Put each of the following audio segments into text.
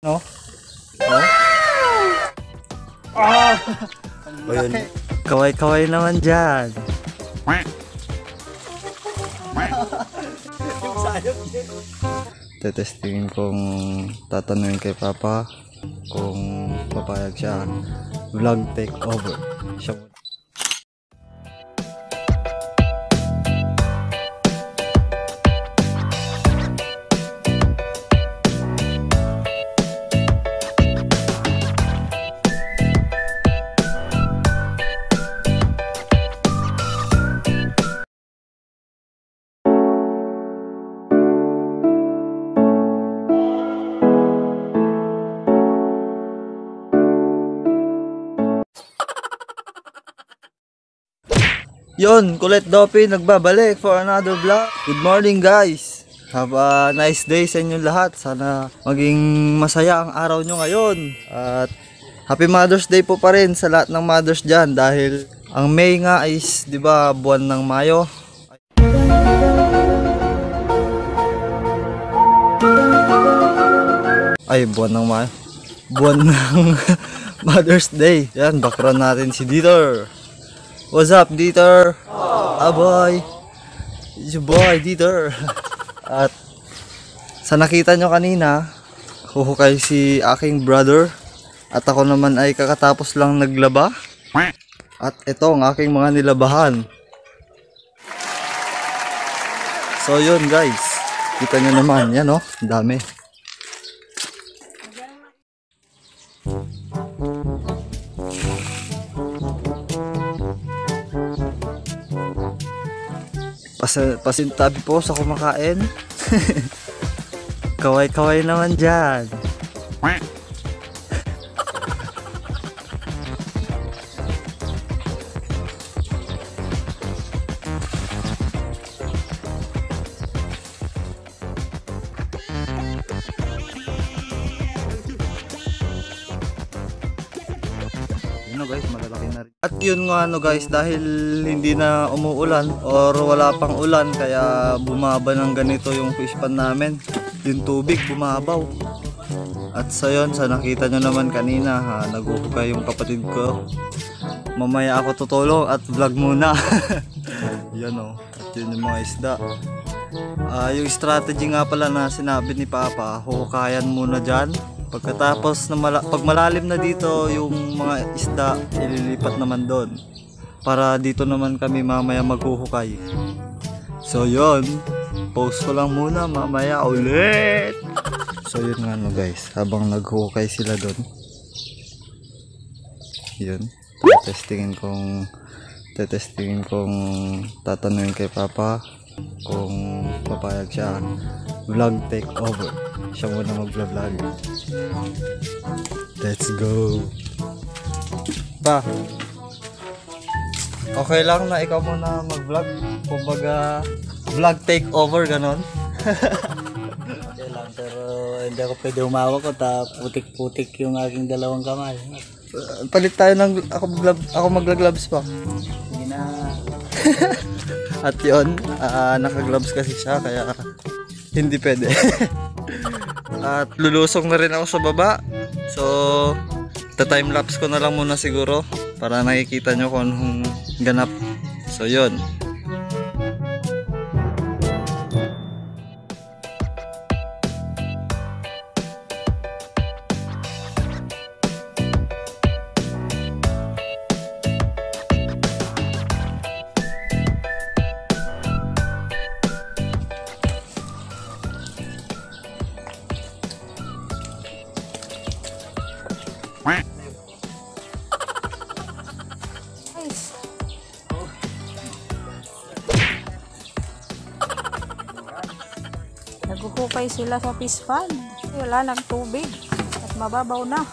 No? No? Ah! O yun, kaway-kaway naman dyan. Yung sayop din. Tetestingin kung tatanungin kay Papa kung papayag siya. Vlog take over. Siya muna. Yun, Kulit Dopi nagbabalik for another vlog. Good morning guys. Have a nice day sa inyong lahat. Sana maging masaya ang araw nyo ngayon. At Happy Mother's Day po pa rin sa lahat ng mothers dyan. Dahil ang May nga is, di ba, buwan ng Mayo. Ay, buwan ng Mayo. Buwan ng Mother's Day. Yan, background natin si Dieter. What's up, Dieter? Ah, boy. It's your boy, Dieter. At sa nakita nyo kanina, huhukay si aking brother. At ako naman ay kakatapos lang naglaba. At ito ang aking mga nilabahan. So yun guys, kita nyo naman, yan o, ang dami. Pasintabi po sa kumakain. Kaway-kaway naman dyan. Yun guys, malalaki na rin. At yun nga guys, dahil hindi na umuulan or wala pang ulan, kaya bumaba ng ganito yung fish pan namin. Yung tubig bumabaw. At sa yun, sa nakita nyo naman kanina, naghuhukay yung kapatid ko. Mamaya ako tutulong at vlog muna. Yan o, at yun yung mga isda. Yung strategy nga pala na sinabi ni Papa, hukayan muna dyan. Pagkatapos pag malalim na dito yung mga isda, ililipat naman doon para dito naman kami mamaya maghuhukay. So yun, post ko lang muna, mamaya ulit. So yun nga guys, habang naghuhukay sila doon, yun, tetestingin kong tatanungin kay Papa kung papayag siya. Vlog take over. Siya muna mag-vlog. Let's go. Pa, okay lang na ikaw muna mag-vlog? Kumbaga, vlog take over, ganon? Okay lang, pero hindi ako pwede umawak ko, putik-putik yung aking dalawang kamay. Palit tayo ng ako magla-gloves pa. Sige na. At yun, naka-gloves kasi siya, kaya hindi pwede. At lulusong na rin ako sa baba. So, ta-timelapse ko na lang muna siguro para nakikita nyo kung anong ganap. So yun. Naghuhukay sila sa fish pond. Wala ng tubig at mababaw na.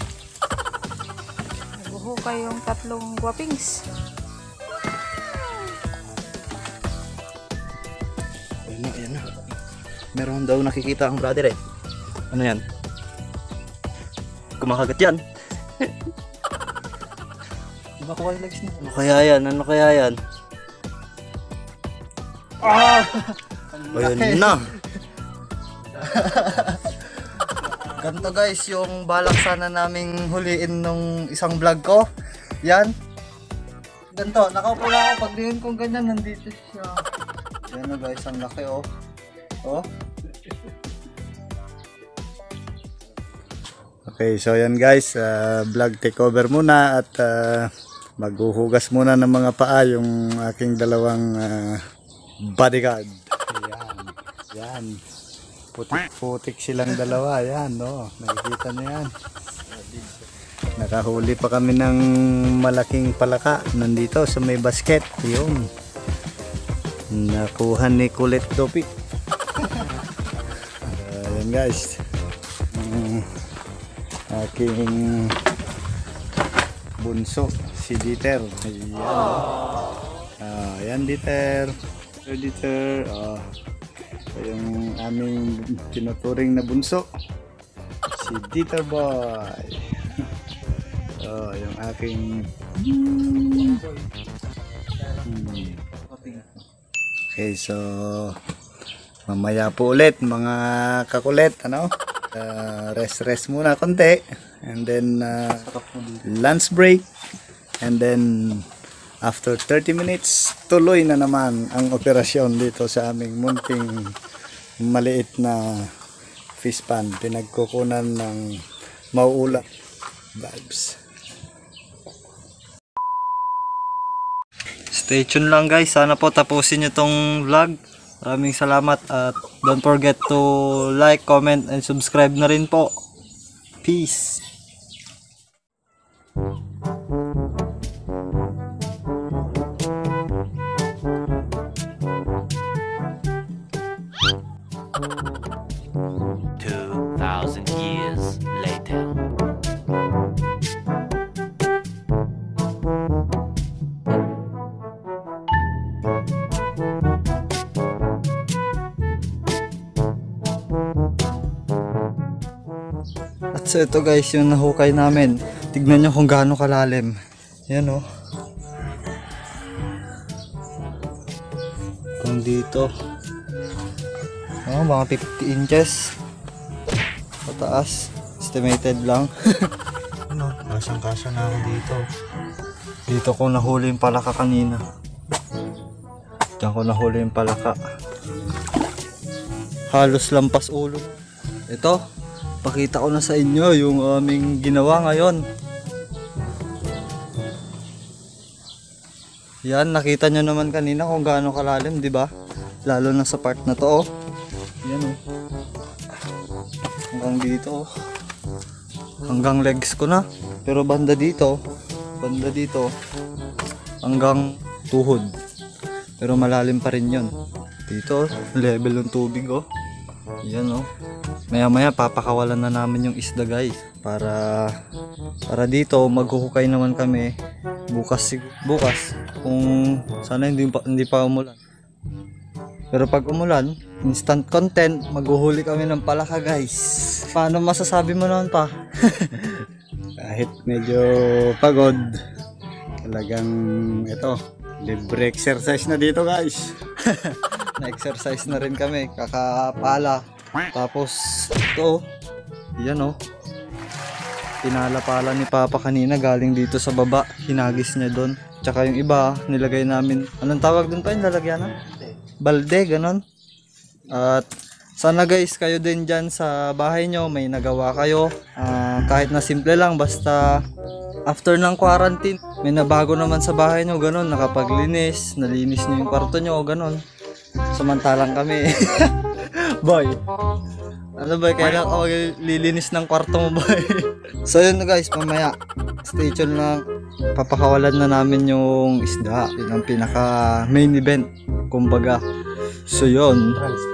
Naghuhukay yung tatlong guwapings. Ayan na. Meron daw nakikita ang brother eh. Ano yan? Kumakagat yan. Diba ko kayo legs niya? Ano kaya yan? Ano kaya yan? Ah! O yun na. Ganito guys, yung balak sana naming huliin nung isang vlog ko. Yan. Ganito, nakaupo lang ako. Pag diin kong ganyan, nandito siya. Yan na guys, ang laki oh. Oh. Okay, so yan guys, vlog takeover muna at maghuhugas muna ng mga paa yung aking dalawang bodyguard. Yan. Yan. Putik-putik silang dalawa. Yan, no. Nakikita niyo yan. Nakahuli pa kami ng malaking palaka nandito sa may basket. Yun. Nakuha ni Kulit Dopi. Yan guys. Aking bunso si Dieter. Ayan. Ayan Dieter. Dieter. So yung aming tinuturing na bunso si Dieter boy. Yung aking Okay, so mamaya po ulit mga kakulit, ano? Rest muna konti and then lunch break and then after 30 minutes tuloy na naman ang operasyon dito sa aming munting maliit na fish pan, pinagkukunan ng mauula vibes. Stay tuned lang guys, sana po tapusin nyo tong vlog. Maraming salamat at don't forget to like, comment, and subscribe na rin po. Peace! Years later. At so ito guys, yung nahukay namin. Tignan nyo kung gaano kalalim. Yan oh. Kung dito. Oh, mga 50 inches. Pataas. Estimated lang. Ano, kasang-kasang na ako dito. Dito ko nahuli yung palaka kanina. Diyan ko nahuli yung palaka. Halos lampas ulo. Ito, pakita ko na sa inyo yung aming ginawa ngayon. Yan, nakita nyo naman kanina kung gaano kalalim, di ba? Lalo na sa part na to, oh. Yan, oh. Hanggang dito, oh. Hanggang legs ko na. Pero banda dito, hanggang tuhod. Pero malalim pa rin yun. Dito, level ng tubig, oh. Yan, oh. Maya maya papakawalan na namin yung isda guys. Para dito maghuhukay naman kami. Bukas kung sana hindi pa umulan. Pero pag umulan, instant content, maghuhuli kami ng palaka guys. Paano masasabi mo naman pa? Kahit medyo pagod, talagang ito, libre exercise na dito guys. Na-exercise na rin kami, kakapala. Tapos ito, yan oh. Pinala-pala ni Papa kanina galing dito sa baba, hinagis niya doon. Tsaka yung iba, nilagay namin, anong tawag doon pa yung lalagyan na? Balde, ganon. At sana guys, kayo din dyan sa bahay nyo, may nagawa kayo. Kahit na simple lang, basta after ng quarantine, may nabago naman sa bahay nyo, ganon. Nakapaglinis, nalinis nyo yung kwarto nyo, ganon. Samantalang kami. Boy, ano ba, kailan ako lilinis ng kwarto mo boy? So yun guys, mamaya stay tuned lang. Papakawalan na namin yung isda. Yun ang pinaka main event, kumbaga. So yun,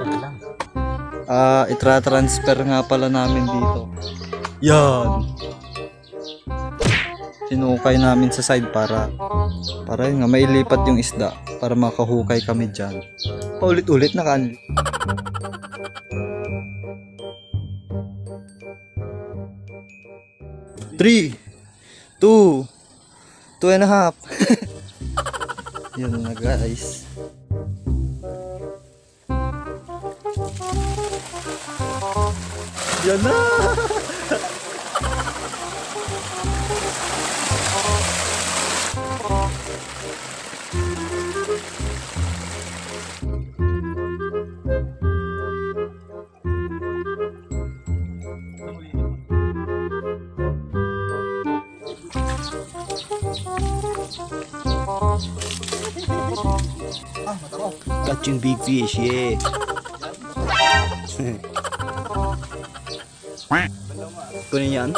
itra-transfer nga pala namin dito. Yan, sinukay namin sa side para yun nga, mailipat yung isda para makahukay kami dyan. Paulit-ulit na kanil. 3, 2, 2.5. Yun na guys. Yan na. Catching big fish, yeah. Kunin yan.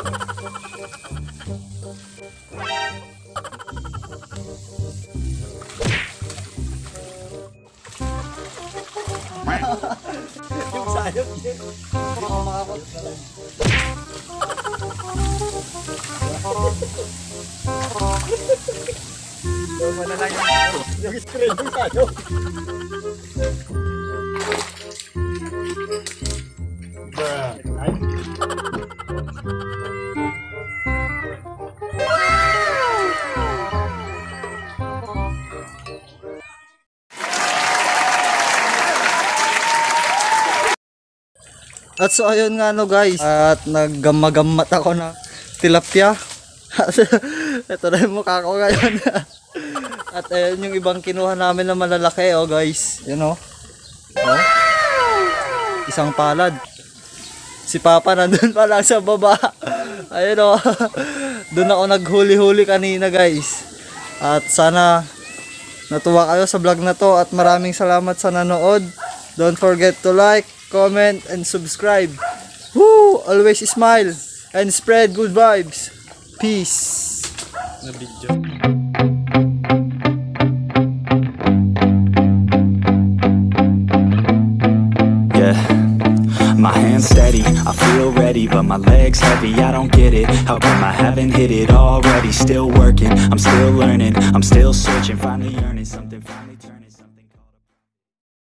Yung sayap yun. Hindi ko makakot. Doon mo na lang yung screen yung sayap. At so ayun nga no guys, at naggamagamat ako ng tilapia. Ito na yung mukha ko ngayon. At ayun yung ibang kinuha namin na malalaki oh guys. Yun oh. Oh. Isang palad. Si Papa nandun pa lang sa baba. Ayun oh. Doon ako naghuli-huli kanina guys. At sana natuwa kayo sa vlog na to at maraming salamat sa nanood. Don't forget to like, comment, and subscribe. Woo! Always smile and spread good vibes. Peace. Na video. Yeah. My hands steady, I feel ready, but my legs heavy, I don't get it. How come I haven't hit it already? Still working, I'm still learning, I'm still searching, finally earning something, finally turning.